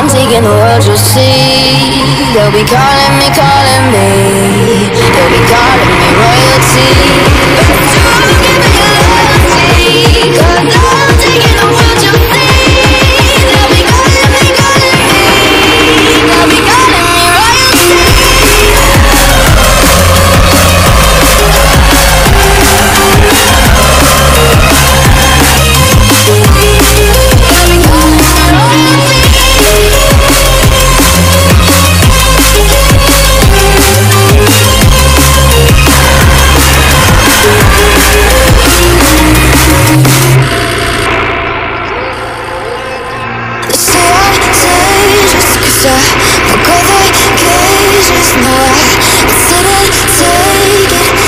I'm taking the world, you'll see. They'll be calling me, calling me. They'll be calling me royalty. But don't give me your loyalty, 'cause I'm taking the world, you'll see. They'll be calling me, calling me. They'll be calling me royalty. Look all the cages, no, I didn't take it.